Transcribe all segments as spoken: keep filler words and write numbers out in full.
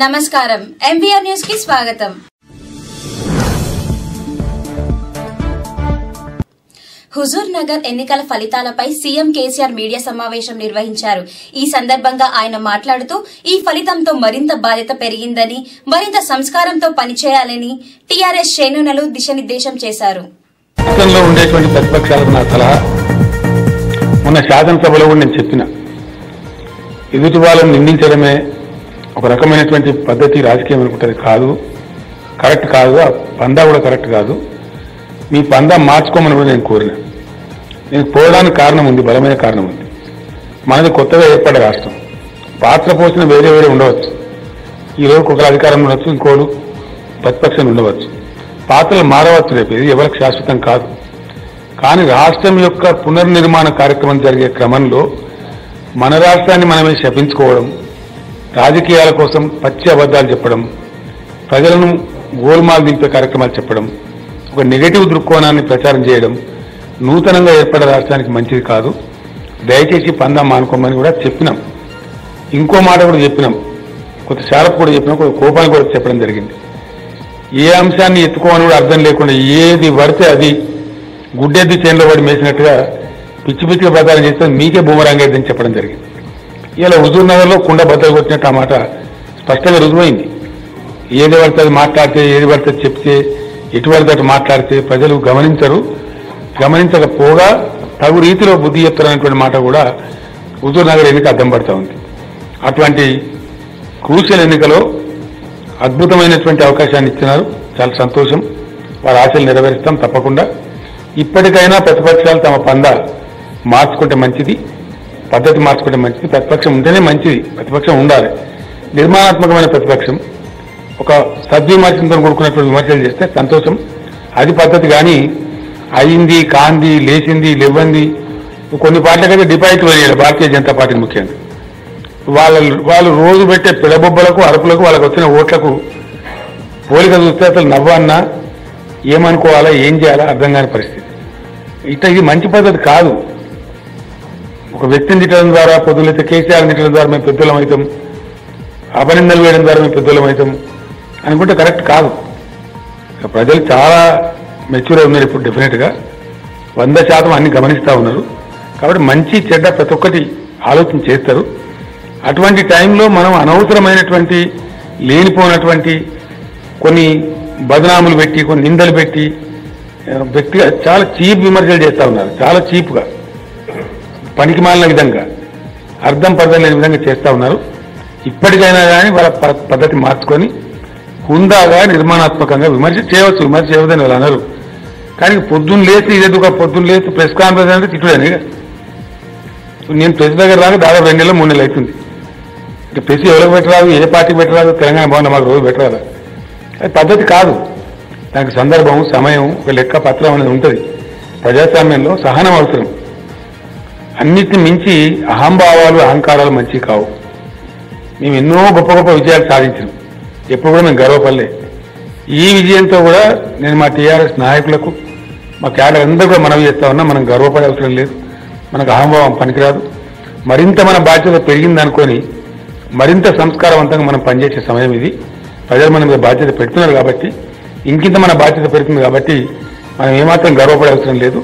నమస్కారం MVR news కి స్వాగతం. హుజూర్ నగర్ ఎన్నికల ఫలితాలపై సీఎం కేసీఆర్ మీడియా సమావేశం నిర్వహించారు. ఈ సందర్భంగా ఆయన మాట్లాడుతూ ఈ ఫలితంతో మరింత బాధ్యత పెరిగిందని, మరింత సంస్కారంతో పనిచేయాలని టీఆర్ఎస్ శ్రేణులు దిశానిర్దేశం చేశారు. ఉండేటువంటి ప్రతిపక్షాలకు నా సలహా మొన్న శాసనసభలో కూడా నేను చెప్పిన, ఎదుటి వాళ్ళని నిందించడమే ఒక రకమైనటువంటి పద్ధతి రాజకీయం అనుకుంటుంది. కాదు, కరెక్ట్ కాదు. ఆ పందా కూడా కరెక్ట్ కాదు. మీ పందా మార్చుకోమని కూడా నేను కోరిన. నేను పోవడానికి కారణం ఉంది, బలమైన కారణం ఉంది. మనది కొత్తగా ఏర్పడే రాష్ట్రం, పాత్ర పోసిన వేరే వేరే ఉండవచ్చు. ఈరోజు ఒకరు అధికారంలో ఉండొచ్చు, ఇంకోరు ప్రతిపక్షం ఉండవచ్చు. పాత్రలు మారవచ్చు, రేపు ఇది ఎవరికి శాశ్వతం కాదు. కానీ రాష్ట్రం యొక్క పునర్నిర్మాణ కార్యక్రమం జరిగే క్రమంలో మన రాష్ట్రాన్ని మనమే శపించుకోవడం, రాజకీయాల కోసం పచ్చి అబద్దాలు చెప్పడం, ప్రజలను గోల్మాల్ దింపే కార్యక్రమాలు చెప్పడం, ఒక నెగటివ్ దృక్కోణాన్ని ప్రచారం చేయడం నూతనంగా ఏర్పడే రాష్ట్రానికి మంచిది కాదు. దయచేసి పందా మానుకోమని కూడా చెప్పినాం. ఇంకో మాట కూడా చెప్పినాం, కొంత షారప్ కూడా చెప్పినాం, కొంత కోపాన్ని కూడా చెప్పడం జరిగింది. ఏ అంశాన్ని ఎత్తుకోమని కూడా అర్థం లేకుండా ఏది పడితే అది గుడ్డెద్ది చేనులో పడి మేసినట్టుగా పిచ్చి పిచ్చిగా ప్రచారం చేస్తే మీకే బూమరాంగ్ అయిందని చెప్పడం జరిగింది. ఇలా హుజూర్ నగర్లో కుండ బద్దలు కొట్టినట్టు ఆ మాట స్పష్టంగా రుజువైంది. ఏది పడితే అది మాట్లాడితే, ఏది పడితే చెప్తే, ఎటు పడితే అటు మాట్లాడితే ప్రజలు గమనించరు. గమనించకపోగా తగు రీతిలో బుద్ధి చెప్తారనేటువంటి మాట కూడా హుజూర్ నగర్ ఎన్నిక అద్దం పడుతూ ఉంది. అటువంటి క్రూషియల్ ఎన్నికలో అద్భుతమైనటువంటి అవకాశాన్ని ఇచ్చినారు. చాలా సంతోషం. వారి ఆశలు నెరవేరుస్తాం తప్పకుండా. ఇప్పటికైనా ప్రతిపక్షాలు తమ పందా మార్చుకుంటే మంచిది, పద్ధతి మార్చుకుంటే మంచిది. ప్రతిపక్షం ఉంటేనే మంచిది, ప్రతిపక్షం ఉండాలి. నిర్మాణాత్మకమైన ప్రతిపక్షం ఒక సద్విమర్శంతో కూడుకున్నటువంటి విమర్శలు చేస్తే సంతోషం, అది పద్ధతి. కానీ అయింది, కాంది, లేచింది, లేవంది కొన్ని పార్టీలకైతే డిపాజిట్ వేయాలి. భారతీయ జనతా పార్టీ ముఖ్యంగా వాళ్ళ వాళ్ళు రోజు పెట్టే పిడబొబ్బలకు, అరుపులకు, వాళ్ళకు వచ్చిన ఓట్లకు పోలిక చూస్తే అసలు నవ్వన్నా ఏమనుకోవాలా, ఏం చేయాలా అర్థం కాని పరిస్థితి. ఇట్లా ఇది మంచి పద్ధతి కాదు. ఒక వ్యక్తిని తిట్టడం ద్వారా, పొద్దులైతే కేసీఆర్ తిట్టడం ద్వారా మేము పెద్దలం అవుతాం, అపనిందలు వేయడం ద్వారా మేము పెద్దలం అవుతాం అనుకుంటే కరెక్ట్ కాదు. ప్రజలు చాలా మెచ్యూర్ ఉన్నారు ఇప్పుడు. డెఫినెట్గా వంద శాతం అన్ని గమనిస్తూ ఉన్నారు. కాబట్టి మంచి చెడ్డ ప్రతి ఒక్కటి ఆలోచన చేస్తారు. అటువంటి టైంలో మనం అనవసరమైనటువంటి లేనిపోయినటువంటి కొన్ని బదనాములు పెట్టి, కొన్ని నిందలు పెట్టి వ్యక్తిగా చాలా చీప్ విమర్శలు చేస్తూ ఉన్నారు. చాలా చీప్గా, పనికి మాలిన విధంగా, అర్థం పర్థం లేని విధంగా చేస్తూ ఉన్నారు. ఇప్పటికైనా కానీ వాళ్ళ పద్ధతి మార్చుకొని హుందాగా, నిర్మాణాత్మకంగా విమర్శ చేయవచ్చు. విమర్శ చేయవద్దని వాళ్ళు అన్నారు. కానీ పొద్దున్న లేచి ఇదేదుగా పొద్దున్న లేచి ప్రెస్ కాన్ఫరెన్స్ అంటే తిట్టుడని. నేను ప్రెస్ దగ్గర రాక దాదాపు రెండు నెలలు మూడు నెలలు అవుతుంది. ఇక ప్రెస్ ఎవరికి పెట్టరాదు, ఏ పార్టీకి పెట్టరాదు, తెలంగాణ భవన్ మాకు రోజు పెట్టరాదు. అది పద్ధతి కాదు. దానికి సందర్భం, సమయం, ఒక లెక్క పత్రం అనేది ఉంటుంది. ప్రజాస్వామ్యంలో సహనం అవసరం. అన్నిటిని మించి అహంభావాలు, అహంకారాలు మంచి కావు. మేము ఎన్నో గొప్ప గొప్ప విజయాలు సాధించాం, ఎప్పుడు కూడా మేము గర్వపడలే. ఈ విజయంతో కూడా నేను మా టీఆర్ఎస్ నాయకులకు, మా క్యాడర్ అందరూ కూడా మనవి చేస్తా ఉన్నా, మనం గర్వపడే అవసరం లేదు. మనకు అహంభావం పనికిరాదు. మరింత మన బాధ్యత పెరిగిందనుకొని మరింత సంస్కారవంతంగా మనం పనిచేసే సమయం ఇది. ప్రజలు మన మీద బాధ్యత పెడుతున్నారు కాబట్టి, ఇంకింత మన బాధ్యత పెడుతుంది కాబట్టి మనం ఏమాత్రం గర్వపడే అవసరం లేదు.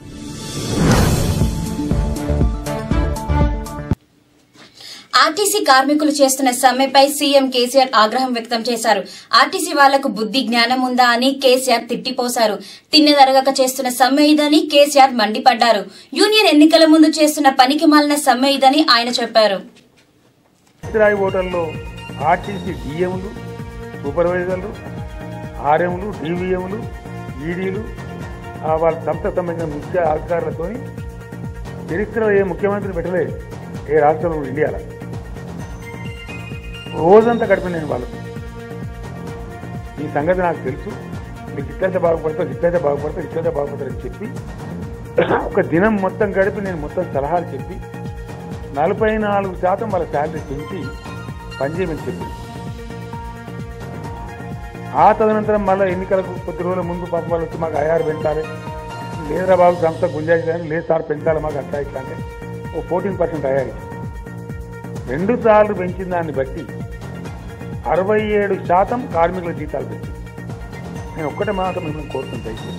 ఆర్టీసీ కార్మికులు చేస్తున్న సమ్మెపై సీఎం కేసీఆర్ ఆగ్రహం వ్యక్తం చేశారు. ఆర్టీసీ వాళ్లకు బుద్ధి జ్ఞానం ఉందా అని కేసీఆర్ తిట్టిపోశారు. తిన్నదరగక చేస్తున్న సమ్మె ఇదని కేసీఆర్ మండిపడ్డారు. యూనియన్ ఎన్నికల ముందు చేస్తున్న పనికి మాలిన సమ్మె ఇదని ఆయన చెప్పారు. ఓటర్లో ఆర్టీసీ డిఎంలు, సూపర్వైజర్లు, ఆర్ఎంలు, డివిఎంలు, ఈడీలు, వాళ్ళ సంస్థకు సంబంధించిన ముఖ్య అధికారులతో చరిత్రలో ఏ ముఖ్యమంత్రి పెట్టలేదు ఏ రాష్ట్రంలో ఇండియాలో. రోజంతా గడిపి నేను వాళ్ళకు ఈ సంగతి నాకు తెలుసు, మీకు ఇట్లయితే బాగుపడతారు, ఇట్లయితే బాగుపడతారు, ఇట్లయితే బాగుపడతారని చెప్పి ఒక దినం మొత్తం గడిపి నేను మొత్తం సలహాలు చెప్పి నలభై నాలుగు శాతం వాళ్ళ శాలరీ పెంచి పనిచేయమని చెప్పి, ఆ తదనంతరం మళ్ళీ ఎన్నికలకు కొద్ది రోజుల ముందు పాపం వాళ్ళు వచ్చి మాకు ఐఆర్ పెంచాలి, లేదురా బాబు సంస్థ గుంజాయిషి కానీ లేదు సార్ పెంచాలి మాకు అట్లా ఇట్లా అంటే ఓ ఫోర్టీన్ పర్సెంట్ ఐఆర్ రెండు సార్లు పెంచిన దాన్ని బట్టి అరవై ఏడు శాతం కార్మికుల జీతాలు పెంచింది. నేను ఒక్కటే మాట మిమ్మల్ని కోరుతుంటాయి,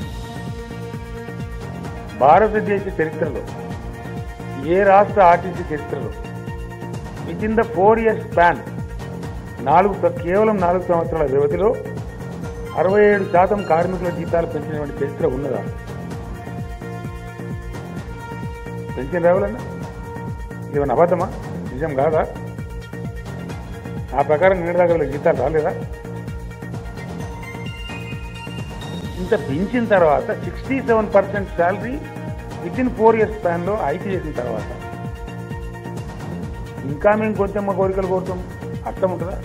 భారతదేశ చరిత్రలో ఏ రాష్ట్ర ఆర్టీసీ చరిత్రలో within the four years span నాలుగు కేవలం నాలుగు సంవత్సరాల వ్యవధిలో అరవై ఏడు శాతం కార్మికుల జీతాలు పెంచినటువంటి చరిత్ర ఉన్నదా? పెంచిన రావాలన్నా ఇదేమన్నా అబద్ధమా? నిజం కాదా? ఆ ప్రకారం నిన్న దగ్గర జీతాలు రాలేదా? ఇంత పెంచిన తర్వాత sixty seven percent salary within four years span లో హైక్ చేసిన తర్వాత ఇంకా మేము కొంచెం మా కోరికలు కోరుతాం, అర్థం ఉంటుందా?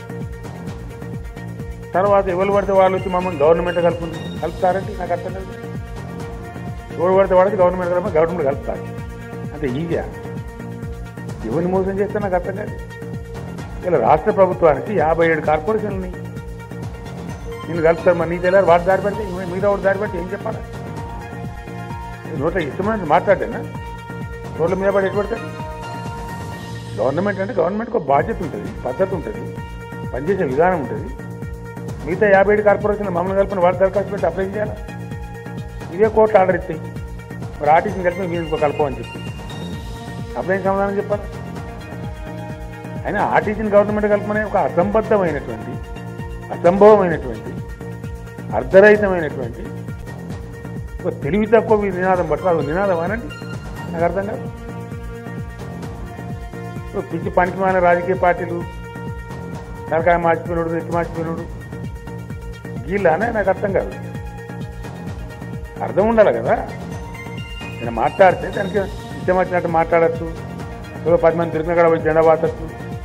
తర్వాత ఎవరు పడితే వాళ్ళు వచ్చి మమ్మల్ని గవర్నమెంట్ కలుపుతుంది కలుపుతారంటే నాకు అర్థం కాదు. ఎవరు పడితే వాడికి గవర్నమెంట్ కలుపు గవర్నమెంట్ కలుపుతారు అంటే ఈజీగా ఎవరిని మోసం చేస్తే నాకు అర్థం కాదు. ఇలా రాష్ట్ర ప్రభుత్వానికి యాభై ఏడు కార్పొరేషన్లని నేను కలుపుతారు, మరి నీ తెలియాలి వాటి దారి పెడితే మీద ఒకటి దారి పెడితే ఏం చెప్పాలా? నోట్ల ఇష్టమైన మాట్లాడేనా? రోడ్ల మీద పడి ఎటు పడతారు? గవర్నమెంట్ అంటే గవర్నమెంట్కి ఒక బాధ్యత ఉంటుంది, పద్ధతి ఉంటుంది, పనిచేసే విధానం ఉంటుంది. మిగతా యాభై ఏడు కార్పొరేషన్లు మమ్మల్ని కలిపిన వాటి దరఖాస్తు పెట్టి అప్లై చేయాలా? ఇదే కోర్టు ఆర్డర్ ఇస్తాయి, మరి ఆర్టీసీని కలిపి మీరు ఇంకో కలపమని చెప్పి అప్లై సమాధానం చెప్పాలి. అయినా ఆర్టీసీని గవర్నమెంట్ కలపమనే ఒక అసంబద్ధమైనటువంటి అసంభవమైనటువంటి అర్ధరహితమైనటువంటి ఒక తెలివి తక్కువ నినాదం పట్ల అది నినాదం అనండి నాకు అర్థం కాదు. పిచ్చి పనికిమాలిన రాజకీయ పార్టీలు తలకాయ మార్చిపోయినాడు నెత్తి మార్చిపోయినాడు వీళ్ళనే నాకు అర్థం కాదు. అర్థం ఉండాలి కదా. నేను మాట్లాడితే దానికి ఇష్టం వచ్చినట్టు మాట్లాడచ్చు, ఏదో పది మంది తిరిగిన కూడా పోయి జెండా పాతచ్చు.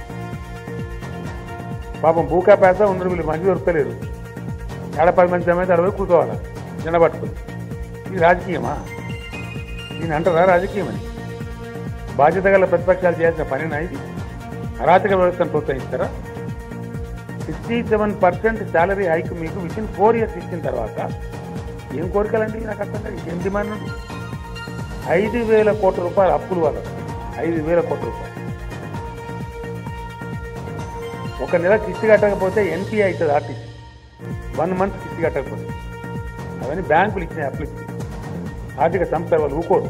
పాపం భూకా పేద ఉండరు, వీళ్ళు మంచి దొరకలేరు. ఏడ పది మంది జమైతే అడవి కూర్చోవాలి జెండా పట్టుకుని. ఇది రాజకీయమా? దీని అంటారా రాజకీయమని? బాధ్యత గల ప్రతిపక్షాలు చేయాల్సిన పనినా ఇది? అరాచక వ్యవస్థను ప్రోత్సహిస్తారా? Sixty seven percent salary hike మీకు విత్ ఇన్ ఫోర్ ఇయర్స్ ఇచ్చిన తర్వాత ఏం కోరికలండి నాకు అర్థం కాదు. ఏం డిమాండ్ ఉంది? ఐదు వేల కోట్ల రూపాయలు అప్పులు వాళ్ళ ఐదు వేల కోట్ల రూపాయలు ఒక నెల కిస్తీ కట్టకపోతే ఎన్పీ అవుతుంది ఆర్టీసీ. వన్ మంత్ కిస్తీ కట్టకపోతే అవన్నీ బ్యాంకులు ఇచ్చినాయి అప్పులు ఇచ్చి ఆర్థిక సంస్థ వాళ్ళు ఊకోరు.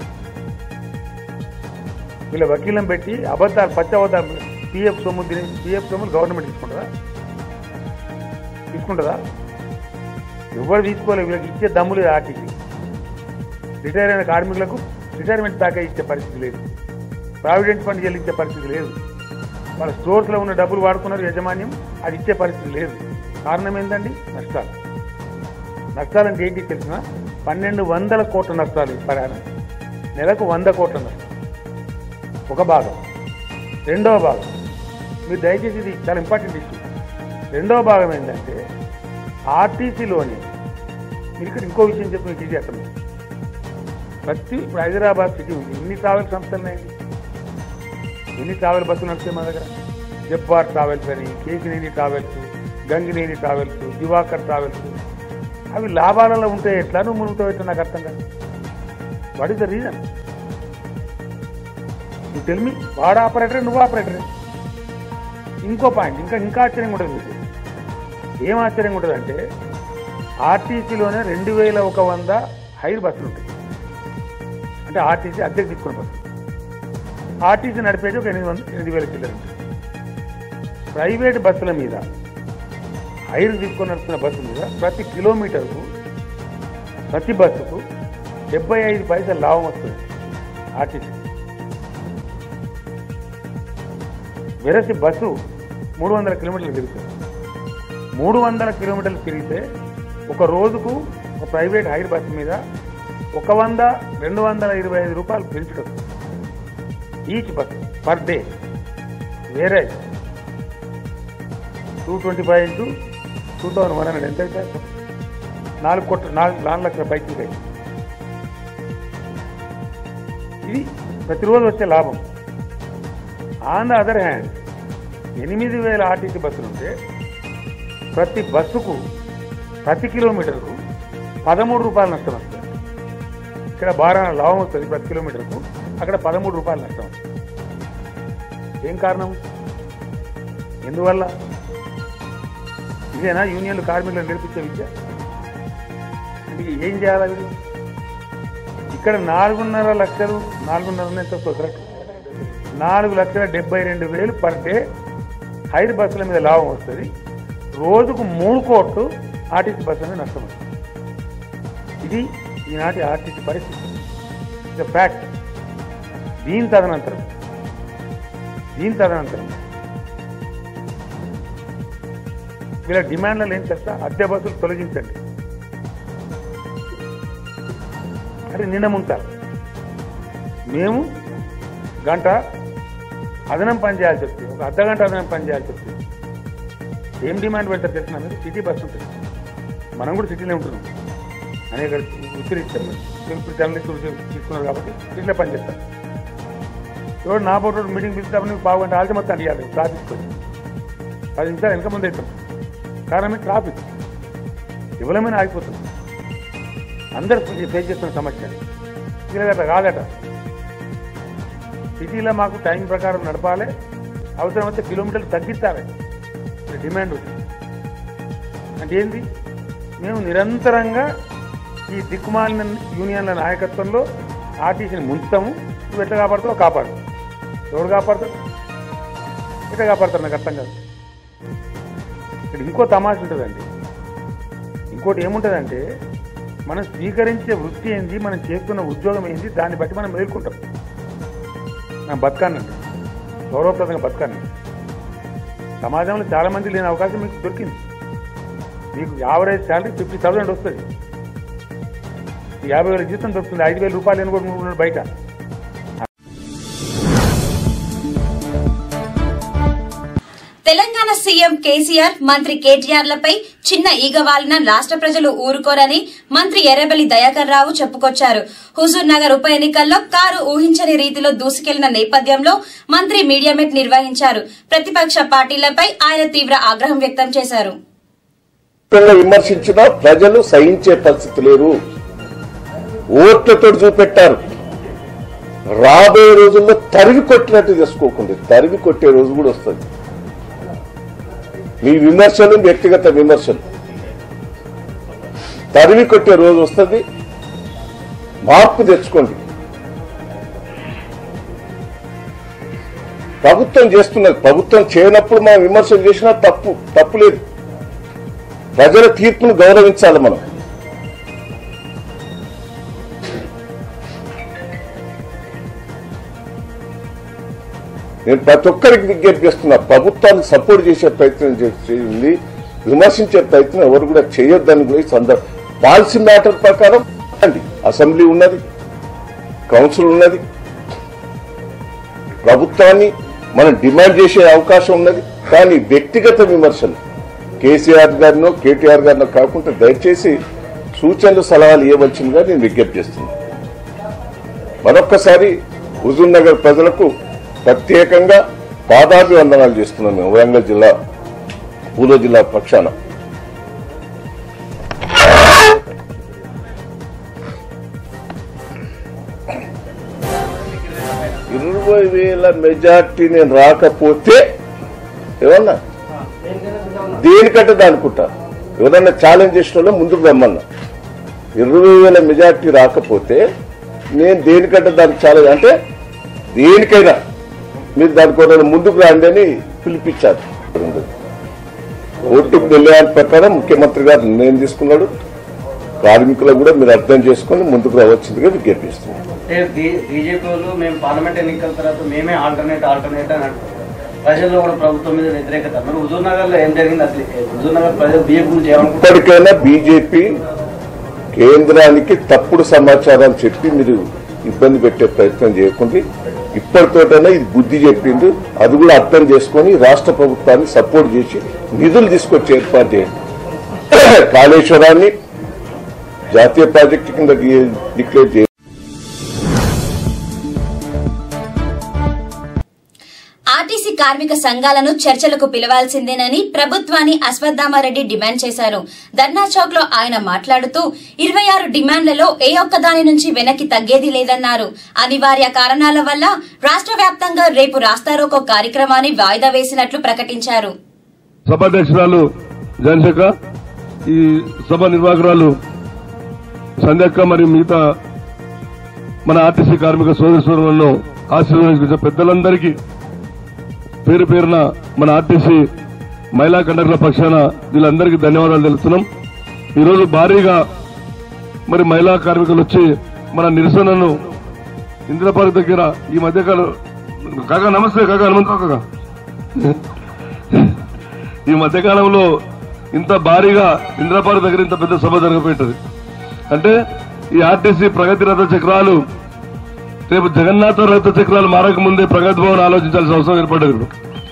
వీళ్ళ వకీలను పెట్టి అబద్ధాలు పచ్చ అబద్ధాలు పీఎఫ్ సొమ్ము తిని పీఎఫ్ సొమ్ములు గవర్నమెంట్ తీసుకుంటుందా? తీసుకుంటుందా? ఎవరు తీసుకోలేదు. వీళ్ళకి ఇచ్చే దమ్ము లేదు ఆర్టీసీ. రిటైర్ అయిన కార్మికులకు రిటైర్మెంట్ ప్యాకేజ్ ఇచ్చే పరిస్థితి లేదు, ప్రావిడెంట్ ఫండ్ చెల్లించే పరిస్థితి లేదు. వాళ్ళ స్టోర్స్లో ఉన్న డబ్బులు వాడుకున్నారు యజమాన్యం, అది ఇచ్చే పరిస్థితి లేదు. కారణం ఏంటండి? నష్టాలు. నష్టాలు అంటే ఏంటి తెలిసిన? పన్నెండు వందల కోట్ల నష్టాలు పరిహారం, నెలకు వంద కోట్ల నష్టం ఒక భాగం. రెండవ భాగం మీరు దయచేసి ఇది చాలా ఇంపార్టెంట్ ఇష్యూ. రెండవ భాగం ఏంటంటే ఆర్టీసీలోని మీరు ఇక్కడ ఇంకో విషయం చెప్పి మీకు ఇది అర్థం. ప్రతి ఇప్పుడు హైదరాబాద్ సిటీ ఉంది, ఎన్ని ట్రావెల్ సంస్థలు ఉన్నాయండి? ఎన్ని ట్రావెల్ బస్సులు నడుస్తాయి మా దగ్గర? జబ్బార్ ట్రావెల్స్ అని, Kesineni travels, Gangineni travels, Diwakar travels. అవి లాభాలలో ఉంటే ఎట్లా నువ్వు మునుగుతావు ఎట్లా నాకు అర్థం కాదు. What is the reason? నువ్వు టెల్ మీ. వాడు ఆపరేటరే, నువ్వు ఆపరేటరే. ఇంకో పాయింట్ ఇంకా ఇంకా ఆశ్చర్యంగా ఉంటుంది మీకు. ఏం ఆశ్చర్యంగా ఉంటుంది అంటే ఆర్టీసీలోనే రెండు వేల ఒక వంద హైర్ బస్సులు ఉంటాయి. అంటే ఆర్టీసీ అద్దెకు తీసుకున్న బస్సులు. ఆర్టీసీ నడిపేది ఒక ఎనిమిది వంద ఎనిమిది వేల చిల్లర ఉంటుంది. ప్రైవేట్ బస్సుల మీద హైర్ తీసుకొని నడుస్తున్న బస్సుల మీద ప్రతి కిలోమీటర్కు ప్రతి బస్సుకు డెబ్బై ఐదు పైసలు లాభం వస్తుంది ఆర్టీసీ. వెరసి బస్సు మూడు వందల కిలోమీటర్లు తిరుగుతుంది. మూడు వందల కిలోమీటర్లు తిరిగితే ఒక రోజుకు ఒక ప్రైవేట్ హైర్ బస్సు మీద ఒక వంద రెండు వందల ఇరవై ఐదు రూపాయలు పెంచుతుంది ఈచ్ బస్ పర్ డే. వేరే two twenty five into two thousand one hundred ఎంత అయితే నాలుగు కోట్ల నాలుగు నాలుగు లక్షల బైకులు అయితే ఇది ప్రతిరోజు వచ్చే లాభం. ఆన్ ద అదర్ హ్యాండ్ ఎనిమిది వేల ఆర్టీసీ బస్సులు ఉంటే ప్రతి బస్సుకు ప్రతి కిలోమీటర్కు పదమూడు రూపాయలు నష్టం వస్తుంది. ఇక్కడ బాగా లాభం వస్తుంది ప్రతి కిలోమీటర్కు, అక్కడ పదమూడు రూపాయలు నష్టం వస్తుంది. ఏం కారణం? ఎందువల్ల? ఇదేనా యూనియన్లు కార్మికులను నేర్పించే విద్య? అంటే ఏం చేయాలి వీళ్ళు? ఇక్కడ నాలుగున్నర లక్షలు నాలుగున్నర ఎంత కరెక్ట్ నాలుగు లక్షల డెబ్బై రెండు వేలు పర్ డే హైర్ బస్సుల మీద లాభం వస్తుంది. రోజుకు మూడు కోట్లు ఆర్టీసీ బస్సుల మీద నష్టం వస్తుంది. ఇది ఈనాటి ఆర్టీసీ పరిస్థితి. ఇది ఫ్యాక్ట్. దీని తదనంతరం దీని తదనంతరం వీళ్ళ డిమాండ్లలో ఏం తెలుసా? అద్దె బస్సులు తొలగించండి. అంటే నిన్న ముంటారు మేము గంట అదనం పని చేయాల్సి వస్తుంది, ఒక అర్ధ గంట అదనం పని చేయాల్సి వస్తుంది. ఏం డిమాండ్ పెడతారు తెలిసిన మీరు? సిటీ బస్సు ఉంటుంది. మనం కూడా సిటీలో ఉంటున్నాం. అనేక ఉత్తరిస్తారు. ఇప్పుడు జర్నలిస్టులు తీసుకున్నారు కాబట్టి సిటీలో పని చేస్తారు. ఎవరు నా పోటీ మీటింగ్ పిలుస్తామని పావు గంట ఆల్చి మొత్తం అడిగాలి ట్రాఫిక్ వచ్చి పది నిమిషాలు వెనక ముందు అవుతాం. కారణం ట్రాఫిక్ ఇవ్వలేమని ఆగిపోతుంది. అందరూ ఫేస్ చేస్తున్న సమస్య ఇలాగట కాదట. సిటీలో మాకు టైం ప్రకారం నడపాలి, అవసరమైతే కిలోమీటర్లు తగ్గించాలి డిమాండ్ ఉంది. అంటే ఏంటి? మేము నిరంతరంగా ఈ దిక్కుమాలిన యూనియన్ల నాయకత్వంలో ఆర్టీసీని ముంచుతాము. నువ్వు ఎట్లా కాపాడుతావు? కాపాడు. ఎవరు కాపాడతారు? ఎట్లా కాపాడతారు? నాకు అర్థం కాదు. ఇక్కడ ఇంకో తమాష ఉంటుందండి. ఇంకోటి ఏముంటుందంటే మనం స్వీకరించే వృత్తి ఏంది, మనం చేస్తున్న ఉద్యోగం ఏంది, దాన్ని బట్టి మనం ఎదుర్కొంటాం. నా బతకానండి, గౌరవప్రదంగా బతకానండి. సమాజంలో చాలా మంది లేని అవకాశం మీకు దొరికింది. మీకు యావరేజ్ శాలరీ ఫిఫ్టీ థౌసండ్ వస్తుంది. యాభై వేల జీతం దొరుకుతుంది. ఐదు వేల రూపాయలు అని కూడా ఉన్నాడు బయట. తెలంగాణ సీఎం కేసీఆర్, మంత్రి కేటీఆర్లపై చిన్న ఈగ వాలిన రాష్ట్ర ప్రజలు ఊరుకోరని మంత్రి ఎర్రబెల్లి దయాకర్ రావు చెప్పుకొచ్చారు. హుజూర్ నగర్ ఉప ఎన్నికల్లో కారు ఊహించని రీతిలో దూసుకెళ్లిన నేపథ్యంలో మంత్రి మీడియా మీట్ నిర్వహించారు. ప్రతిపక్ష పార్టీలపై ఆయన తీవ్ర ఆగ్రహం వ్యక్తం చేశారు. విమర్శించిన ప్రజలు సహించే పరిస్థితి లేరు. ఓట్లతో చూపెట్టారు. రాబోయే రోజుల్లో తరివి కొట్టినట్టు చేసుకోకుండా తరివి కొట్టే రోజు కూడా వస్తుంది. మీ విమర్శలు వ్యక్తిగత విమర్శలు తరివి కొట్టే రోజు వస్తుంది. మార్పు తెచ్చుకోండి. ప్రభుత్వం చేస్తున్నది. ప్రభుత్వం చేయనప్పుడు మనం విమర్శలు చేసినా తప్పు తప్పు లేదు. ప్రజల తీర్పును గౌరవించాలి మనం. నేను ప్రతి ఒక్కరికి విజ్ఞప్తి చేస్తున్నా, ప్రభుత్వాన్ని సపోర్ట్ చేసే ప్రయత్నం చేసింది, విమర్శించే ప్రయత్నం ఎవరు కూడా చేయొద్దని కూడా సందర్భ పాలసీ మ్యాటర్ ప్రకారం అండి. అసెంబ్లీ ఉన్నది, కౌన్సిల్ ఉన్నది, ప్రభుత్వాన్ని మనం డిమాండ్ చేసే అవకాశం ఉన్నది. కానీ వ్యక్తిగత విమర్శలు కేసీఆర్ గారినో కేటీఆర్ గారినో కాకుండా దయచేసి సూచనలు సలహాలు ఇవ్వవలసిందిగా నేను విజ్ఞప్తి చేస్తున్నాను. మరొక్కసారి హుజూర్ నగర్ ప్రజలకు ప్రత్యేకంగా పాదాభివందనాలు చేస్తున్నాం మేము వరంగల్ జిల్లా పూర్వ జిల్లా పక్షాన. ఇరవై వేల మెజార్టీ నేను రాకపోతే ఏమన్నా దేనికంటే దానుకుంటా. ఎవరన్నా ఛాలెంజ్ చేసిన వాళ్ళు ముందుకు రమ్మన్నా. ఇరవై వేల మెజార్టీ రాకపోతే నేను దేనికంటే దానికి ఛాలెంజ్ అంటే దేనికైనా మీరు దానికోసం ముందుకు రాండి అని పిలిపించారు. ఓటు నిర్ణయాల ప్రకారం ముఖ్యమంత్రి గారు నిర్ణయం తీసుకున్నాడు. కార్మికులకు కూడా మీరు అర్థం చేసుకుని ముందుకు రావచ్చిందిగా విజ్ఞప్తిస్తున్నాం. బీజేపీ వాళ్ళు మేము పార్లమెంట్ ఎన్నికల తర్వాత మేమే ఆల్టర్నేట్ ఆల్టర్నేట్ అని అంటారు. ప్రజల్లో కూడా ప్రభుత్వం మీద వ్యతిరేకత. మరి హుజూర్ నగర్ లో ఏం జరిగింది? అసలు హుజూర్ నగర్ ప్రజలు బీజేపీ గురించి ఏమనుకుంటారు? ఇప్పటికైనా బీజేపీ కేంద్రానికి తప్పుడు సమాచారాలు చెప్పి మీరు ఇబ్బంది పెట్టే ప్రయత్నం చేయకుండా ఇప్పటితోటైనా ఇది బుద్ధి చెప్పింది. అది కూడా అర్థం చేసుకుని రాష్ట్ర ప్రభుత్వాన్ని సపోర్ట్ చేసి నిధులు తీసుకొచ్చి ఏర్పాటు చేయండి. కాళేశ్వరాన్ని జాతీయ ప్రాజెక్టు కింద డిక్లేర్ చేయండి. ఆర్టీసీ కార్మిక సంఘాలను చర్చలకు పిలవాల్సిందేనని ప్రభుత్వాన్ని అశ్వత్థామారెడ్డి డిమాండ్ చేశారు. ధర్నా చౌక్ లో ఆయన మాట్లాడుతూ ఇరవై ఆరు డిమాండ్లలో ఏ ఒక్క దాని నుంచి వెనక్కి తగ్గేది లేదన్నారు. అనివార్య కారణాల వల్ల రాష్ట్ర వ్యాప్తంగా రేపు రాస్తారోకో కార్యక్రమాన్ని వాయిదా వేసినట్లు ప్రకటించారు. సభాధ్యక్షురాలు జాన్సక్క, ఈ సభ నిర్వాహకురాలు సంధ్యక్క మరియు మిగతా మన ఆర్టీసీ కార్మిక సోదర సోదరులను ఆశీర్వదించిన పెద్దలందరికీ పేరు పేరున మన ఆర్టీసీ మహిళా కండక్టర్ల పక్షాన వీళ్ళందరికీ ధన్యవాదాలు తెలుపుతున్నాం. ఈరోజు భారీగా మరి మహిళా కార్మికులు వచ్చి మన నిరసనను ఇంద్రపార్క్ దగ్గర ఈ మధ్యకాలం కాకా నమస్తే కాకా హనుమంతరావు కాకా ఈ మధ్యకాలంలో ఇంత భారీగా ఇంద్రపార్క్ దగ్గర ఇంత పెద్ద సభ జరగబోయింది అంటే ఈ ఆర్టీసీ ప్రగతి రథ చక్రాలు రేపు జగన్నాథ రథ చక్రాలు మారక ముందే ప్రగతి భవన్ ఆలోచించాల్సిన అవసరం ఏర్పడ్డది. ఇప్పుడు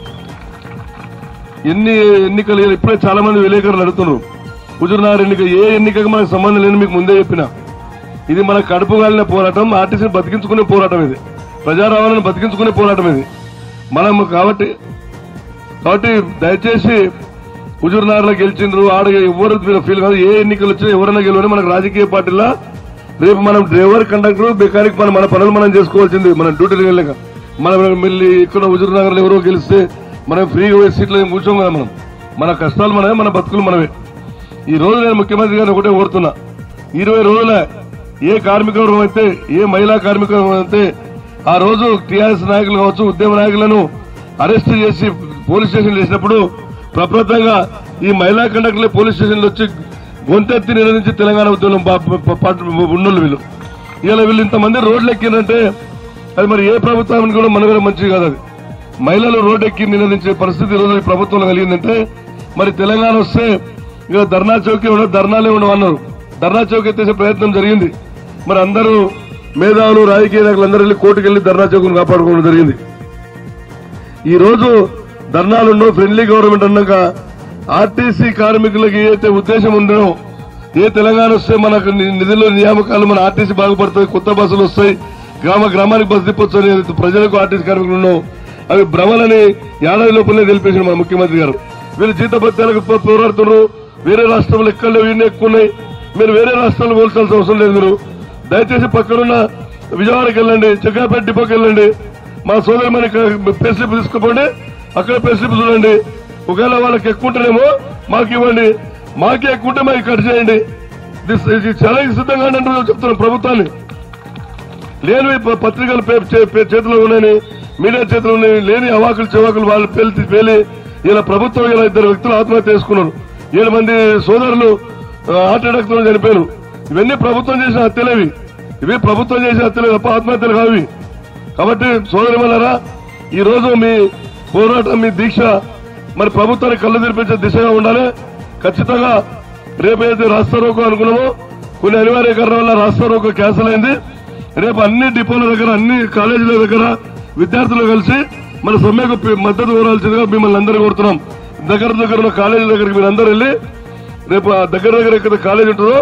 ఎన్ని ఎన్నికలు ఇప్పుడే చాలా మంది విలేకరులు అడుగుతున్నారు. హుజూర్నగర్ ఎన్నిక ఏ ఎన్నికకు మనకు సంబంధం లేని మీకు ముందే చెప్పిన ఇది మన కడుపు గాలిన పోరాటం, ఆర్టీసీని బతికించుకునే పోరాటం, ఇది ప్రజా రవాణాను బతికించుకునే పోరాటం ఇది మనం. కాబట్టి కాబట్టి దయచేసి హుజూర్నగర్ లో గెలిచిండ్రు ఆడ ఎవరు ఫీల్ కాదు. ఏ ఎన్నికలు వచ్చినా ఎవరైనా గెలవని మనకు రాజకీయ పార్టీలా రేపు మనం డ్రైవర్ కండక్టర్ మెకానిక్ మన మన పనులు మనం చేసుకోవాల్సింది. మన డ్యూటీలు వెళ్ళాక మనం మళ్ళీ ఇక్కడ హుజూర్నగర్ లో ఎవరో గెలిస్తే మనం ఫ్రీగా పోయి సీట్లో ఏం కూర్చోం కదా. మనం మన కష్టాలు మనమే, మన బతుకులు మనమే. ఈ రోజు నేను ముఖ్యమంత్రి గారిని ఒకటే కోరుతున్నా, ఇరవై రోజుల ఏ కార్మిక వర్గం అయితే ఏ మహిళా కార్మిక వర్గం అయితే ఆ రోజు టీఆర్ఎస్ నాయకులు కావచ్చు ఉద్యమ నాయకులను అరెస్ట్ చేసి పోలీస్ స్టేషన్ చేసినప్పుడు ప్రప్రథంగా ఈ మహిళా కండక్టర్లే పోలీస్ స్టేషన్లు వచ్చి గొంతెత్తి నిరోధించి తెలంగాణ ఉద్యమం ఉన్నోళ్ళు వీళ్ళు. ఇలా వీళ్ళు ఇంతమంది రోడ్లు ఎక్కిందంటే అది మరి ఏ ప్రభుత్వానికి కూడా మన మంచిది కాదు. అది మహిళలు రోడ్డు ఎక్కి నిరోధించే పరిస్థితి రోజు ఈ ప్రభుత్వంలో కలిగిందంటే మరి తెలంగాణ వస్తే ఇక ధర్నా చౌకీ ఉండవు, ధర్నాలే ఉండవు అన్నారు. ధర్నా చౌక్ ఎత్తేసే ప్రయత్నం జరిగింది. మరి అందరూ మేధావులు రాజకీయ నాయకులు అందరూ వెళ్ళి కోర్టుకు వెళ్లి ధర్నా చౌకను కాపాడుకోవడం జరిగింది. ఈ రోజు ధర్నాలుండో ఫ్రెండ్లీ గవర్నమెంట్ అన్నాక ఆర్టీసీ కార్మికులకు ఏదైతే ఉద్దేశం ఉందో ఏ తెలంగాణ వస్తే మనకు నిధులు నియామకాలు మన ఆర్టీసీ బాగుపడుతుంది, కొత్త బస్సులు వస్తాయి, గ్రామ గ్రామానికి బస్సు తిప్పొచ్చు అని ప్రజలకు ఆర్టీసీ కార్మికులు ఉన్నావు అవి భ్రమలని ఏడాది లోపలనే తెలిపేసిన మన ముఖ్యమంత్రి గారు. వీళ్ళు జీతభత్యాలకు పోరాడుతున్నారు. వేరే రాష్ట్రంలో ఎక్కడ వీళ్ళు ఎక్కువ ఉన్నాయి. మీరు వేరే రాష్ట్రాలు పోల్చాల్సిన అవసరం లేదు. మీరు దయచేసి పక్కనున్న విజయవాడకి వెళ్ళండి, చెక్కాపేట డిపోకి వెళ్ళండి, మా సోదరి మనకి పే స్లిప్ తీసుకుపోండి, అక్కడ పే స్లిప్ చూడండి. ఒకవేళ వాళ్ళకి ఎక్కువ ఉంటేనేమో మాకు ఇవ్వండి, మాకే ఎక్కువ ఉంటే మాకు కట్ చేయండి. చాలా సిద్ధంగా అంటున్నారు చెప్తున్నాం ప్రభుత్వాన్ని. లేని పత్రికలు చేతిలో ఉన్నాయని మీడియా చేతిలో ఉన్నాయి, లేని అవాకులు చెవాకులు వాళ్ళు పేలి పేలి ఇలా ప్రభుత్వం ఇలా ఇద్దరు వ్యక్తులు ఆత్మహత్య చేసుకున్నారు. ఏడు మంది సోదరులు హార్ట్ అటాక్ తో చనిపోయారు. ఇవన్నీ ప్రభుత్వం చేసిన హత్యలేవి. ఇవి ప్రభుత్వం చేసిన హత్యలే తప్ప ఆత్మహత్యలు కావి. కాబట్టి సోదరి వల్లరా ఈ రోజు మీ పోరాటం మీ దీక్ష మరి ప్రభుత్వాన్ని కళ్ళు తెరిపించే దిశగా ఉండాలి. ఖచ్చితంగా రేపైతే రాస్తా రోకో అనుకున్నామో కొన్ని అనివార్య కారణాల వల్ల రాస్తా రోకో క్యాన్సిల్ అయింది. రేపు అన్ని డిపోల దగ్గర అన్ని కాలేజీల దగ్గర విద్యార్థులు కలిసి మన సమ్మెకు మద్దతు కోరాల్సిందిగా మిమ్మల్ని అందరూ కోరుతున్నాం. దగ్గర దగ్గర ఉన్న కాలేజీల దగ్గరికి మీరు అందరూ వెళ్ళి రేపు ఆ దగ్గర దగ్గర ఎక్కడ కాలేజీ ఉంటుందో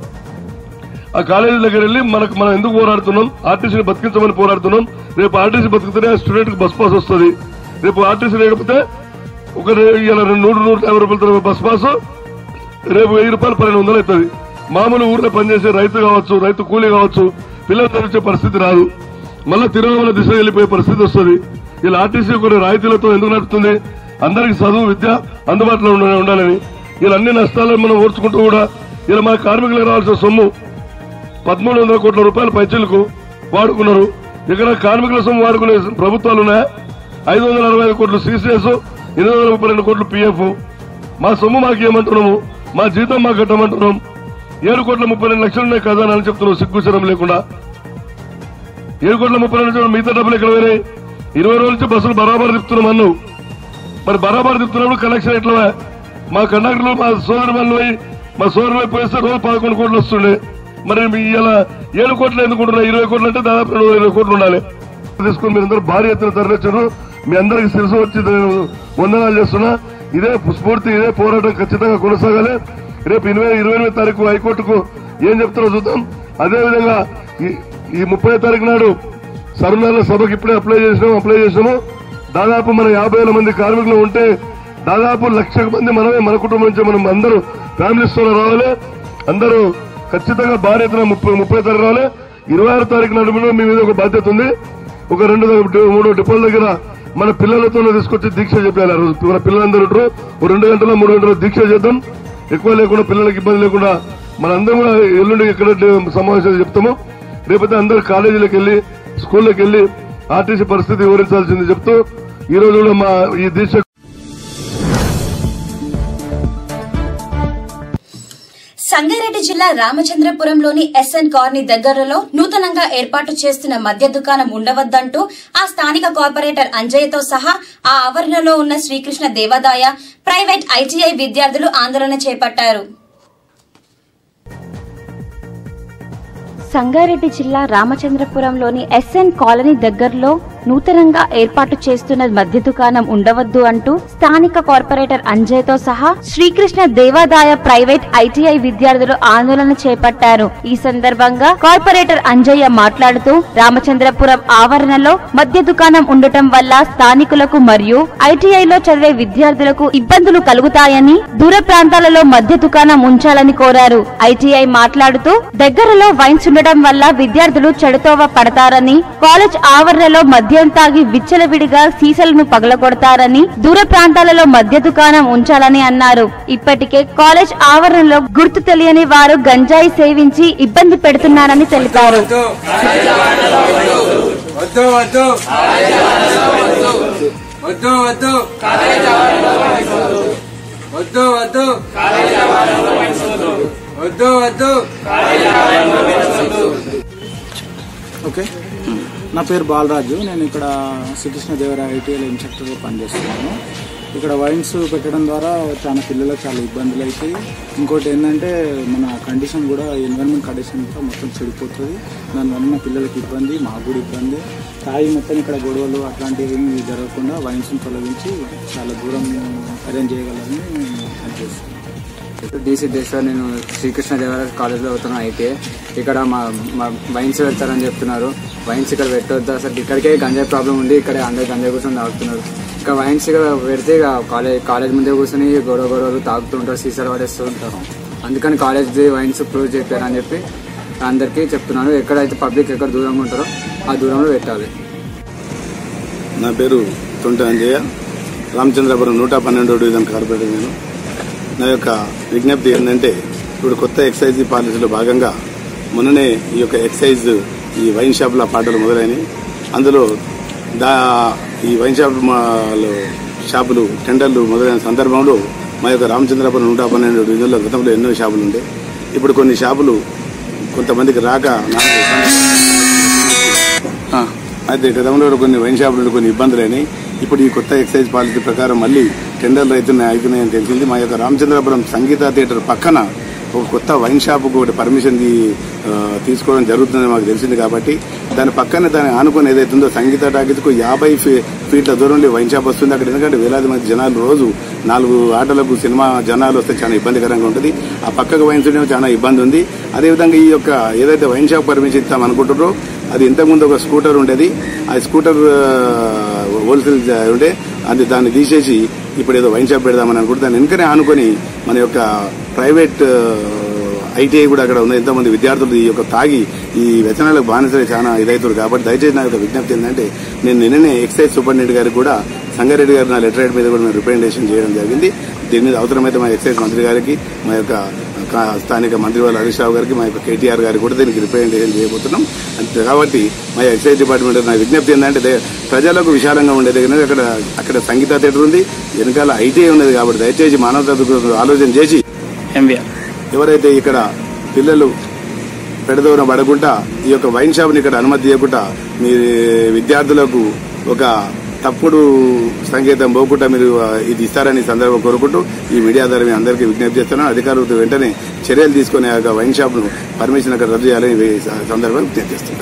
ఆ కాలేజీ దగ్గర వెళ్ళి మనకు మనం ఎందుకు పోరాడుతున్నాం, ఆర్టీసీని బతికించమని పోరాడుతున్నాం. రేపు ఆర్టీసీ బతికితేనే స్టూడెంట్ కి బస్ పాస్ వస్తుంది. రేపు ఆర్టీసీ లేకపోతే ఒక నూరు నూట యాభై రూపాయలతో బస్ పాస్ రేపు వెయ్యి రూపాయలు పన్నెండు వందలు అవుతుంది. మామూలు ఊర్లో పనిచేసే రైతు కావచ్చు, రైతు కూలీ కావచ్చు, పిల్లలు చదివించే పరిస్థితి రాదు. మళ్ళా తిరుమల దిశ వెళ్లిపోయే పరిస్థితి వస్తుంది. ఇలా ఆర్టీసీ కొన్ని రాయితీలతో ఎందుకు నడుస్తుంది? అందరికి చదువు విద్య అందుబాటులో ఉండాలని. ఇలా అన్ని నష్టాలను మనం ఓర్చుకుంటూ కూడా ఇలా మన కార్మికులకు రావాల్సిన సొమ్ము పదమూడు వందల కోట్ల రూపాయల పైచలకు వాడుకున్నారు. ఇక్కడ కార్మికుల సొమ్ము వాడుకునే ప్రభుత్వాలు ఉన్నాయా? ఐదు వందల అరవై ఐదు కోట్లు సీసీఎస్, ఎనిమిది వందల ముప్పై రెండు కోట్లు పీఎఫ్. మా సొమ్ము మాకు ఏమంటున్నాము, మా జీతం మాకు కట్టమంటున్నాం. ఏడు కోట్ల ముప్పై రెండు లక్షలు ఉన్నాయి కదా అని చెప్తున్నాం సిగ్గుచరం లేకుండా. ఏడు కోట్ల ముప్పై రెండు లక్షలు మిగతా డబ్బులు ఎక్కడ పోయినాయి? ఇరవై రోజుల నుంచి బస్సులు బరాబర్ తిప్పుతున్నాం అన్నావు. మరి బరాబర్ తిప్పుతున్నప్పుడు కలెక్షన్ ఎట్లా? మా కండక్టర్లు మా సోదరి మళ్ళీ పోయి మా సోదరు పోయిస్తే రోజు పదకొండు కోట్లు వస్తుండే. మరి ఇలా ఏడు కోట్లు ఎందుకుంటున్నాయి? ఇరవై కోట్లు అంటే దాదాపు రెండు ఇరవై కోట్లు ఉండాలి. తీసుకుని మీరందరూ భారీ ఎత్తున తరలించారు. మీ అందరికి శిరసు వచ్చి వందనాలు చేస్తున్నా. ఇదే స్ఫూర్తి, ఇదే పోరాటం ఖచ్చితంగా కొనసాగాలి. రేపు ఇరవై ఇరవై ఎనిమిది తారీఖు హైకోర్టుకు ఏం చెప్తారో చూద్దాం. అదేవిధంగా ఈ ముప్పై తారీఖు నాడు సరునాల సభకు ఇప్పుడే అప్లై చేసినాము అప్లై చేసినాము దాదాపు మన యాభై వేల మంది కార్మికులు ఉంటే దాదాపు లక్ష మంది మనమే మన కుటుంబం నుంచి మనం అందరూ ఫ్యామిలీస్ తో రావాలి. అందరూ ఖచ్చితంగా భారీ ఎత్తున ముప్పై ముప్పై తారీఖు రావాలి. ఇరవై ఆరు తారీఖు నాడు మీ మీద ఒక బాధ్యత ఉంది. ఒక రెండు మూడు డిపోల దగ్గర మన పిల్లలతో తీసుకొచ్చి దీక్ష చెప్పాలి. ఆ రోజు మన పిల్లలందరూ ఉంటారు, రెండు గంటల మూడు గంటల దీక్ష చేద్దాం. ఎక్కువ లేకుండా పిల్లలకి ఇబ్బంది లేకుండా మనందరం కూడా ఎల్లుండి ఎక్కడ సమావేశాలు చెప్తాము. రేపైతే అందరు కాలేజీలకు వెళ్లి స్కూళ్ళకి వెళ్లి ఆర్టీసీ పరిస్థితి వివరించాల్సింది చెప్తూ ఈ రోజు కూడా మా ఈ దీక్ష. సంగారెడ్డి జిల్లా రామచంద్రపురంలోని ఎస్ఎన్ కాలనీ దగ్గరలో నూతనంగా ఏర్పాటు చేస్తున్న మద్య దుకాణం ఉండవద్దంటూ ఆ స్థానిక కార్పొరేటర్ అంజయ్యతో సహా ఆ ఆవరణలో ఉన్న శ్రీకృష్ణ దేవాదాయ ప్రైవేట్ ఐటీఐ విద్యార్థులు ఆందోళన చేపట్టారు. సంగారెడ్డి జిల్లా రామచంద్రపురంలోని ఎస్ఎన్ కాలనీ దగ్గరలో నూతనంగా ఏర్పాటు చేస్తున్న మద్య దుకాణం ఉండవద్దు అంటూ స్థానిక కార్పొరేటర్ అంజయ్తో సహా శ్రీకృష్ణ దేవాదాయ ప్రైవేట్ ఐటీఐ విద్యార్థులు ఆందోళన చేపట్టారు. ఈ సందర్భంగా కార్పొరేటర్ అంజయ్య మాట్లాడుతూ రామచంద్రపురం ఆవరణలో మద్య దుకాణం ఉండటం వల్ల స్థానికులకు మరియు ఐటీఐలో చదివే విద్యార్థులకు ఇబ్బందులు కలుగుతాయని దూర ప్రాంతాలలో మద్య దుకాణం ఉంచాలని కోరారు. ఐటీఐ మాట్లాడుతూ దగ్గరలో వైన్స్ ఉండటం వల్ల విద్యార్థులు చెడుతోవ పడతారని, కాలేజ్ ఆవరణలో మద్యం తాగి విచ్చలవిడిగా సీసాలను పగలగొడతారని, దూర ప్రాంతాలలో మద్య దుకాణం ఉంచాలని అన్నారు. ఇప్పటికే కాలేజ్ ఆవరణలో గుర్తు తెలియని వారు గంజాయి సేవించి ఇబ్బంది పెడుతున్నారని తెలిపారు. ఓకే, నా పేరు బాలరాజు. నేను ఇక్కడ శ్రీకృష్ణదేవరాయ ఐటీఐలో ఇన్స్ట్రక్టర్గా పనిచేస్తున్నాను. ఇక్కడ వైన్స్ పెట్టడం ద్వారా చాలా పిల్లలకు చాలా ఇబ్బందులు అవుతాయి. ఇంకోటి ఏంటంటే మన కండిషన్ కూడా ఎన్విరాన్మెంట్ కండిషన్ కూడా మొత్తం చెడిపోతుంది. దానివల్ల పిల్లలకి ఇబ్బంది, మాకు కూడా ఇబ్బంది. తాగి మొత్తం ఇక్కడ గొడవలు అట్లాంటివి ఏమి జరగకుండా వైన్స్ని తొలగించి చాలా దూరం అరేంజ్ చేయగలని పనిచేస్తున్నాను. డి సిద్ధేశ్వర్, నేను శ్రీకృష్ణదేవరాయ కాలేజ్లో అవుతున్నాను ఐటీఐ. ఇక్కడ మా వైన్స్ పెడతారని చెప్తున్నారు. వైన్స్ ఇక్కడ పెట్టొద్దు, అసలు ఇక్కడికే గంజాయి ప్రాబ్లం ఉంది. ఇక్కడ అందరు గంజాయి కూర్చొని తాగుతున్నారు. ఇంకా వైన్స్ ఇక్కడ పెడితే ఇక కాలేజ్ కాలేజ్ ముందే కూర్చొని గొడవ గొడవలు తాగుతూ ఉంటారు, సీసాలు పడేస్తూ ఉంటారు. అందుకని కాలేజ్ వైన్స్ క్లోజ్ చెప్పారని చెప్పి అందరికీ చెప్తున్నాను. ఎక్కడైతే పబ్లిక్ ఎక్కడ దూరంగా ఉంటారో ఆ దూరంలో పెట్టాలి. నా పేరు తొంట అంజయ్య, రామచంద్రపురం నూట పన్నెండో డివిజన్ కార్పొరేటర్. నేను నా యొక్క విజ్ఞప్తి ఏంటంటే, ఇప్పుడు కొత్త ఎక్సైజ్ పాలసీలో భాగంగా మొన్ననే ఈ యొక్క ఎక్సైజ్ ఈ వైన్ షాపుల పాటలు మొదలైనవి. అందులో దా ఈ వైన్ షాప్ షాపులు టెండర్లు మొదలైన సందర్భంలో మా యొక్క రామచంద్రపురం నూట పన్నెండు డివిజన్లో గతంలో ఎన్నో షాపులు ఉండే. ఇప్పుడు కొన్ని షాపులు కొంతమందికి రాక అయితే గతంలో కొన్ని వైన్ షాపులు కొన్ని ఇబ్బందులైనాయి. ఇప్పుడు ఈ కొత్త ఎక్సైజ్ పాలసీ ప్రకారం మళ్ళీ టెండర్లు అవుతున్నాయి అవుతున్నాయని తెలిసింది. మా యొక్క రామచంద్రపురం సంగీత థియేటర్ పక్కన ఒక కొత్త వైన్ షాపుకు ఒకటి పర్మిషన్ తీసుకోవడం జరుగుతుందని మాకు తెలిసింది. కాబట్టి దాని పక్కనే దాన్ని ఆనుకొని ఏదైతుందో సంగీత టాకీస్కు యాభై ఫీట్ల దూరంలో వైన్ షాప్ వస్తుంది. అక్కడ ఎందుకంటే వేలాది మంది జనాలు రోజు నాలుగు ఆటలకు సినిమా జనాలు వస్తే చాలా ఇబ్బందికరంగా ఉంటుంది. ఆ పక్కకు వైన్స్ ఉండేమో చాలా ఇబ్బంది ఉంది. అదేవిధంగా ఈ యొక్క ఏదైతే వైన్ షాప్ పర్మిషన్ ఇస్తాం అనుకుంటారో అది ఇంతకుముందు ఒక స్కూటర్ ఉండేది. ఆ స్కూటర్ హోల్సేల్ ఉండే అది దాన్ని తీసేసి ఇప్పుడు ఏదో వైన్ షాప్ పెడదామని అనుకుంటే దాన్ని వెనుకనే ఆనుకొని మన యొక్క ప్రైవేట్ ఐటీఐ కూడా అక్కడ ఉన్న ఎంతోమంది విద్యార్థులు ఈ యొక్క తాగి ఈ వ్యసనాలకు బానిసలు చాలా ఇదవుతారు. కాబట్టి దయచేసి నా యొక్క విజ్ఞప్తి ఏంటంటే, నేను నిన్ననే ఎక్సైజ్ సూపరింటెండెంట్ గారికి కూడా సంగారెడ్డి గారు నా లెటర్ మీద కూడా మేము రిప్రజెంటేషన్ చేయడం జరిగింది. దీని మీద అవసరమైతే మా ఎక్సైజ్ మంత్రి గారికి, మా యొక్క స్థానిక మంత్రి వాళ్ళ హరీష్ రావు గారికి, మా యొక్క కేటీఆర్ గారికి కూడా దీనికి రిప్రజెంటేషన్ చేయబోతున్నాం. అంతే కాబట్టి మా ఎక్సైజ్ డిపార్ట్మెంట్ నా విజ్ఞప్తి ఏంటంటే, ప్రజలకు విశాలంగా ఉండేది అక్కడ అక్కడ సంగీత థియేటర్ ఉంది, వెనకాల ఐటీఐ ఉన్నది. కాబట్టి దయచేసి మానవత ఆలోచన చేసి ఎంవీఆర్ ఎవరైతే ఇక్కడ పిల్లలు పెడదోన పడకుండా ఈ యొక్క వైన్ షాప్ని ఇక్కడ అనుమతి ఇవ్వకుండా మీ విద్యార్థులకు ఒక తప్పుడు సంకేతం పోకుండా మీరు ఇది ఇస్తారని సందర్భం కోరుకుంటూ ఈ మీడియా ద్వారా మీ అందరికీ విజ్ఞప్తి చేస్తున్నాను. అధికారులతో వెంటనే చర్యలు తీసుకునే ఆ వైన్ షాప్ ను పర్మిషన్ అక్కడ రద్దు చేయాలని సందర్భంగా విజ్ఞప్తి చేస్తున్నారు.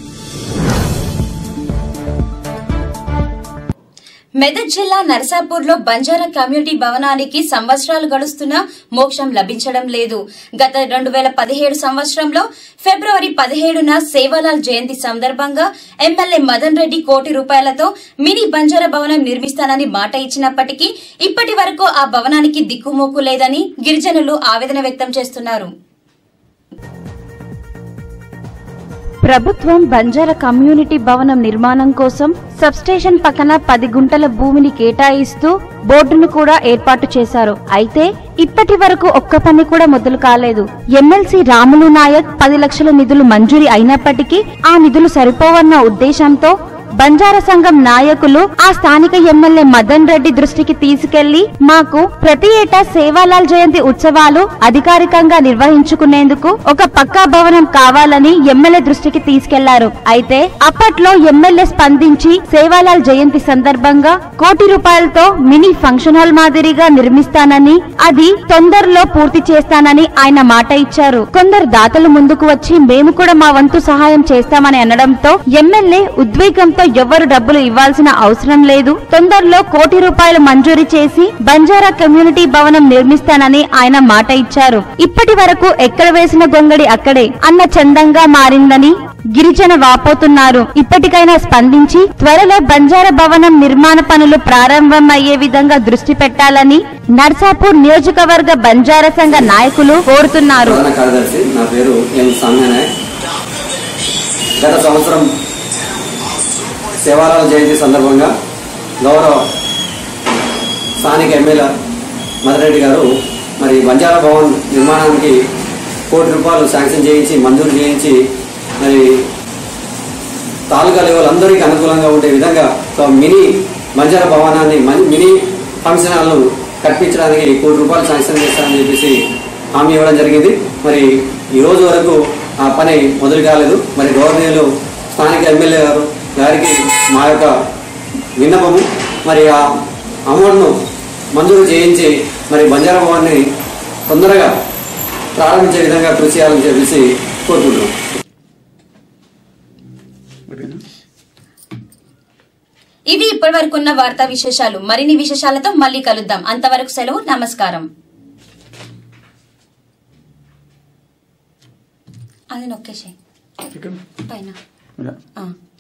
మెదక్ జిల్లా నర్సాపూర్ లో బంజారా కమ్యూనిటీ భవనానికి సంవత్సరాలు గడుస్తున్నా మోక్షం లభించడం లేదు. గత రెండు వేల పదిహేడు సంవత్సరంలో ఫిబ్రవరి పదిహేడున సేవాలాల్ జయంతి సందర్భంగా ఎమ్మెల్యే మదన్ రెడ్డి కోటి రూపాయలతో మినీ బంజారా భవనం నిర్మిస్తానని మాట ఇచ్చినప్పటికీ ఇప్పటి వరకు ఆ భవనానికి దిక్కుమోకు లేదని గిరిజనులు ఆవేదన వ్యక్తం చేస్తున్నారు. ప్రభుత్వం బంజారా కమ్యూనిటీ భవనం నిర్మాణం కోసం సబ్స్టేషన్ పక్కన పది గుంటల భూమిని కేటాయిస్తూ బోర్డును కూడా ఏర్పాటు చేశారు. అయితే ఇప్పటి వరకు ఒక్క పని కూడా మొదలు కాలేదు. ఎమ్మెల్సీ రాములు నాయక్ పది లక్షల నిధులు మంజూరీ అయినప్పటికీ ఆ నిధులు సరిపోవన్న ఉద్దేశంతో బంజారా సంఘం నాయకులు ఆ స్థానిక ఎమ్మెల్యే మదన్ రెడ్డి దృష్టికి తీసుకెళ్లి మాకు ప్రతి ఏటా సేవాలాల్ జయంతి ఉత్సవాలు అధికారికంగా నిర్వహించుకునేందుకు ఒక పక్కా భవనం కావాలని ఎమ్మెల్యే దృష్టికి తీసుకెళ్లారు. అయితే అప్పట్లో ఎమ్మెల్యే స్పందించి సేవాలాల్ జయంతి సందర్భంగా కోటి రూపాయలతో మినీ ఫంక్షన్ హాల్ మాదిరిగా నిర్మిస్తానని, అది తొందరలో పూర్తి చేస్తానని ఆయన మాట ఇచ్చారు. కొందరు దాతలు ముందుకు వచ్చి మేము కూడా మా వంతు సహాయం చేస్తామని అనడంతో ఎమ్మెల్యే ఉద్వేగంతో ఎవరు డబ్బులు ఇవ్వాల్సిన అవసరం లేదు, తొందరలో కోటి రూపాయలు మంజూరు చేసి బంజారా కమ్యూనిటీ భవనం నిర్మిస్తానని ఆయన మాట ఇచ్చారు. ఇప్పటి వరకు ఎక్కడ వేసిన గొంగడి అక్కడే అన్న చందంగా మారిందని గిరిజన వాపోతున్నారు. ఇప్పటికైనా స్పందించి త్వరలో బంజారా భవనం నిర్మాణ పనులు ప్రారంభం అయ్యే విధంగా దృష్టి పెట్టాలని నర్సాపూర్ నియోజకవర్గ బంజారా సంఘ నాయకులు కోరుతున్నారు. గత సంవత్సరం సేవాలాల్ జయంతి సందర్భంగా గౌరవ స్థానిక ఎమ్మెల్యే మదన్ రెడ్డి గారు మరి బంజారా భవన్ నిర్మాణానికి కోటి రూపాయలు శాంక్షన్ చేయించి మంజూరు చేయించి మరి తాలూకా లెవెల్ అందరికీ అనుకూలంగా ఉండే విధంగా ఒక మినీ బంజారా భవనాన్ని మినీ ఫంక్షన్ హాల్ను కట్టించడానికి కోటి రూపాయలు శాంక్షన్ చేస్తారని చెప్పేసి హామీ ఇవ్వడం జరిగింది. మరి ఈ రోజు వరకు ఆ పని మొదలు కాలేదు. మరి గవర్నర్లు స్థానిక ఎమ్మెల్యే గారు గారికి మా యొక్క విన్నపము, మరి ఆ అమౌంట్ను మంజూరు చేయించి మరి బంజారా భవన్ని తొందరగా ప్రారంభించే విధంగా కృషి చేయాలని చెప్పేసి కోరుకుంటున్నాం. ఇవి ఇప్పటి వరకు ఉన్న వార్తా విశేషాలు. మరిన్ని విశేషాలతో మళ్ళీ కలుద్దాం. అంతవరకు సెలవు. నమస్కారం. అది నొక్కేసే పైన